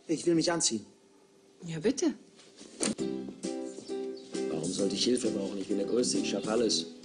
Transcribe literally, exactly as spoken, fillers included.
Ich will mich anziehen. Ja, bitte. Warum sollte ich Hilfe brauchen? Ich bin der Größte, ich schaffe alles.